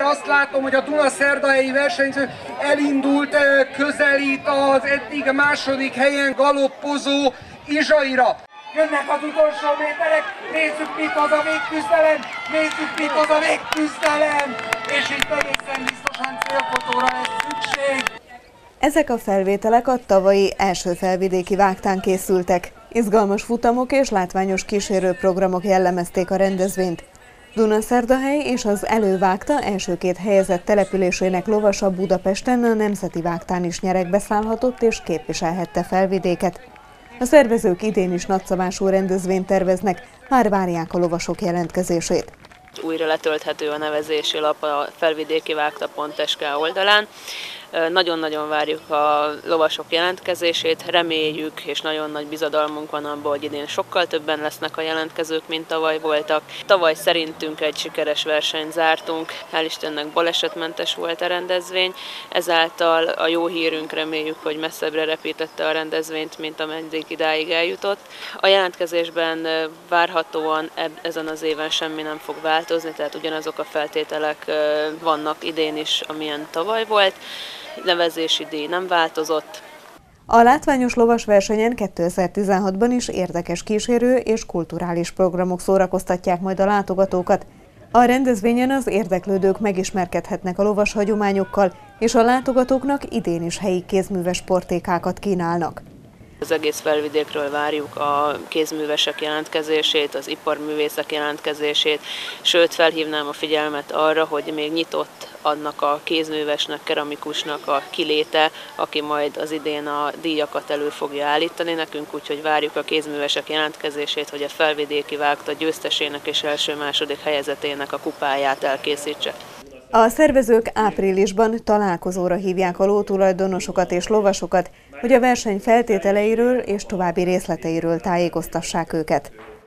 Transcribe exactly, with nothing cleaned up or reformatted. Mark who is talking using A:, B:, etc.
A: azt látom, hogy a Dunaszerdahelyi versenyző elindult, közelít az eddig a második helyen galoppozó Izsaira. Jönnek az utolsó méterek, nézzük, mit az a végküzdelem, nézzük, mit az a végküzdelem, és itt egészen biztosan célfotóra lesz szükség.
B: Ezek a felvételek a tavalyi első felvidéki vágtán készültek. Izgalmas futamok és látványos kísérőprogramok jellemezték a rendezvényt. Dunaszerdahely és az elővágta első két helyezett településének lovasa Budapesten a Nemzeti Vágtán is nyeregbe szállhatott és képviselhette Felvidéket. A szervezők idén is nagyszabású rendezvényt terveznek, már várják a lovasok jelentkezését.
C: Újra letölthető a nevezési lap a felvidéki vágta pont es ká oldalán. Nagyon-nagyon várjuk a lovasok jelentkezését, reméljük, és nagyon nagy bizadalmunk van abban, hogy idén sokkal többen lesznek a jelentkezők, mint tavaly voltak. Tavaly szerintünk egy sikeres versenyt zártunk, hál' Istennek balesetmentes volt a rendezvény, ezáltal a jó hírünk, reméljük, hogy messzebbre repítette a rendezvényt, mint ameddig idáig eljutott. A jelentkezésben várhatóan ezen az éven semmi nem fog változni, tehát ugyanazok a feltételek vannak idén is, amilyen tavaly volt. Nevezési díj nem változott.
B: A látványos lovasversenyen kétezer-tizenhatban is érdekes kísérő és kulturális programok szórakoztatják majd a látogatókat. A rendezvényen az érdeklődők megismerkedhetnek a lovas hagyományokkal, és a látogatóknak idén is helyi kézműves portékákat kínálnak.
C: Az egész Felvidékről várjuk a kézművesek jelentkezését, az iparművészek jelentkezését, sőt felhívnám a figyelmet arra, hogy még nyitott annak a kézművesnek, keramikusnak a kiléte, aki majd az idén a díjakat elő fogja állítani nekünk, úgyhogy várjuk a kézművesek jelentkezését, hogy a felvidéki vágta győztesének és első-második helyezetének a kupáját elkészítse.
B: A szervezők áprilisban találkozóra hívják a lótulajdonosokat és lovasokat, hogy a verseny feltételeiről és további részleteiről tájékoztassák őket.